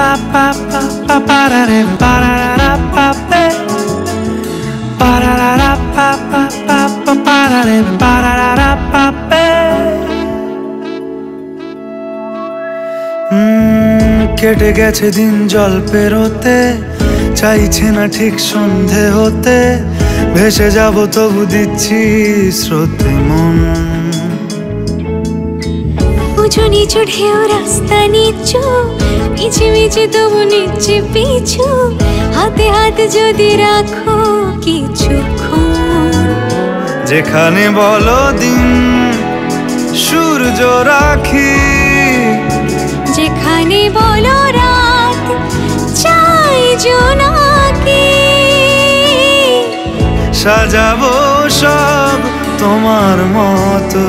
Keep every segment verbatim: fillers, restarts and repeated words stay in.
কেটে গেছে দিন জল পেরোতে, চাইছে না ঠিক সন্ধে হতে, ভেসে যাব তবু দিচ্ছি স্রোতে মন। উঁচু নিচু ঢেউ রাস্তা নিচু, মিছে মিছে তবু নিচ্ছে পিছু, হাতে হাতে যদি রাখো কিছুক্ষণ। যেখানে বলো দিন সূর্য রাখি, যেখানে বলো রাত চাই জোনাকি, সাজাবো সব তোমার মতো।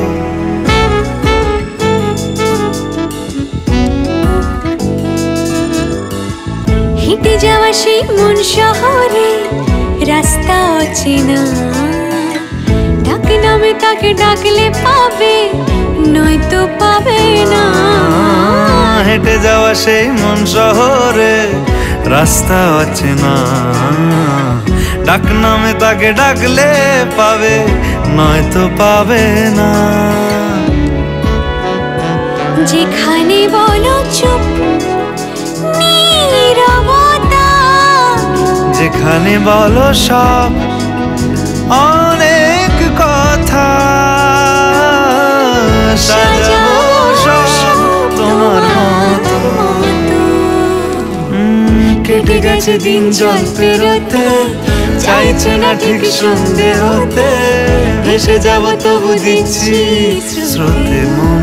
হেঁটে যাওয়া সেই মন শহরে রাস্তা অচেনা, ডাকে নামে তাকে ডাকলে পাবে, নয়তো পাবে না। হেঁটে যাওয়া সেই মন শহরে রাস্তা অচেনা, ডাক নামে তাকে ডাকলে পাবে, নয়তো পাবে না। যেখানে বলো চুপ নীরবতা, যেখানে বলো সব অনেক কথা, সাজাবো সব তোমার মতো। কেটে গেছে দিন জল পেরোতে, চাইছে না ঠিক সন্ধে হতে, ভেসে যাব তবু দিচ্ছি স্রোতে মন।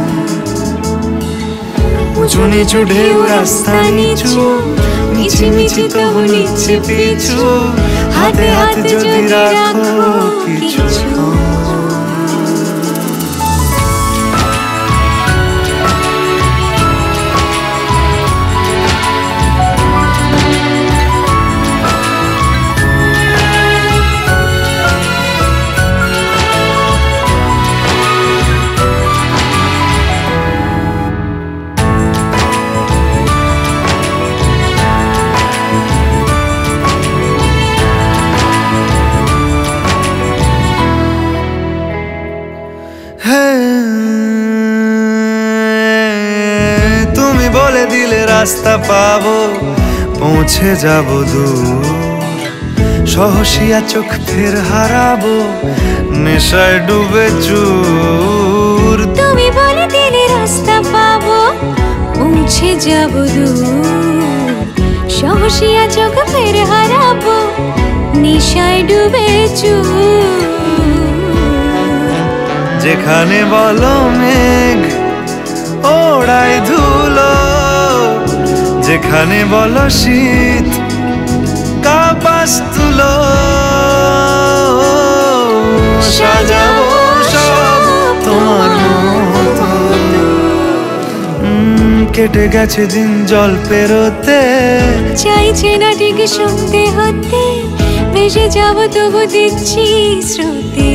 উঁচু নিচু ঢেউ রাস্তা নিচু, মিছি মিছি তবু নিচ্ছে পিছু, হাতে হাতে যদি রাখো কিছু। তুমি বলে দিলে রাস্তা পাবো, পৌঁছে যাব দূর, সহসিয়া চোখ ফের হারাবো, নেশায় ডুবে চুর। তুমি বলে দিলে রাস্তা পাবো, পৌঁছে যাব দূর, সহসিয়া চোখ ফের হারাবো, নেশায় ডুবে চুর। যেখানে বলো মেঘ ওড়াই ধুলো, যেখানে বলো শীত কাপাস তুলো, সাজাবো সব তোমার মতো। কেটে গেছে দিন জল পেরোতে, চাইছে না ঠিক সন্ধে হতে, ভেসে যাব তবু দিচ্ছি স্রোতে।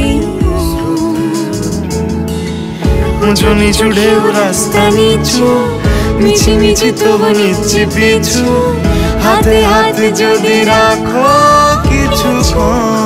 উঁচু নিচু ঢেউ রাস্তা নিচু, মিছি মিছি তবু নিচ্ছি পিছু, হাতে হাতে যদি রাখো কিছুক্ষণ।